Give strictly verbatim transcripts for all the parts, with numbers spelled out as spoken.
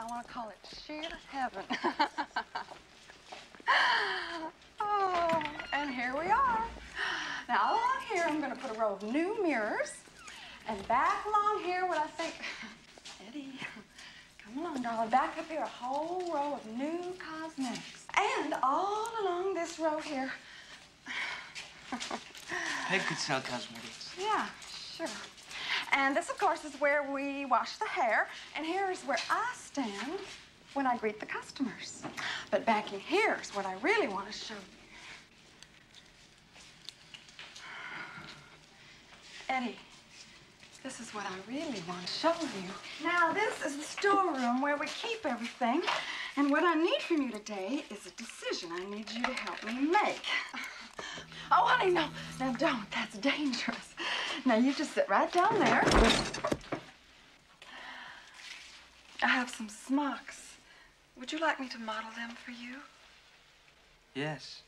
want to call it sheer heaven. Oh, and here we are. Now, along here, I'm going to put a row of new mirrors. And back along here, what I think... Eddie, come along, darling. Back up here, a whole row of new cosmetics. And all along this row here... Peg could sell cosmetics. Yeah, sure. And this, of course, is where we wash the hair. And here's where I stand when I greet the customers. But back in here is what I really want to show you. Eddie, this is what I really want to show you. Now, this is the storeroom where we keep everything. And what I need from you today is a decision I need you to help me make. Oh, honey, no. Now, don't. That's dangerous. Now, you just sit right down there. I have some smocks. Would you like me to model them for you? Yes.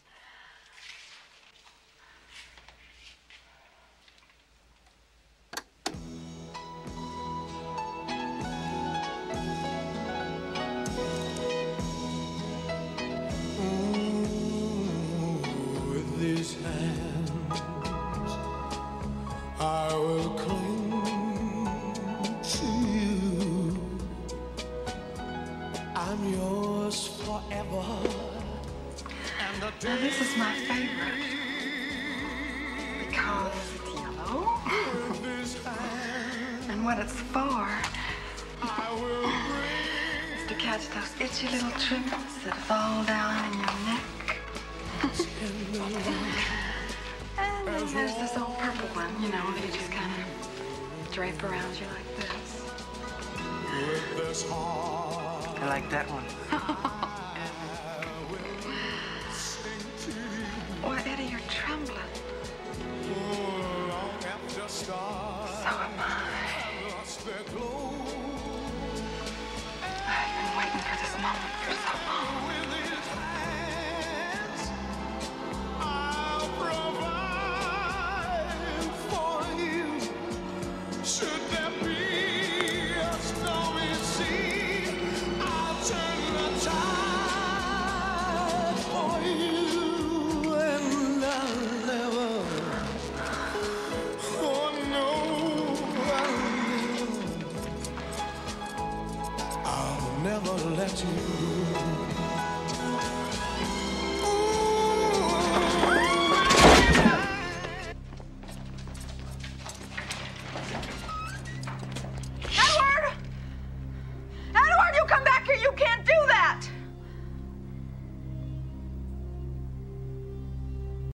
I will cling to you. I'm yours forever. And the now, this is my favorite because it's yellow. And what it's for is to catch those itchy little trimmings that fall down in your neck. And then there's this old purple one, you know, that you just kind of drape around you like this. I like that one. Why, Eddie, you're trembling. So am I. I've been waiting for this moment for so long. Never let you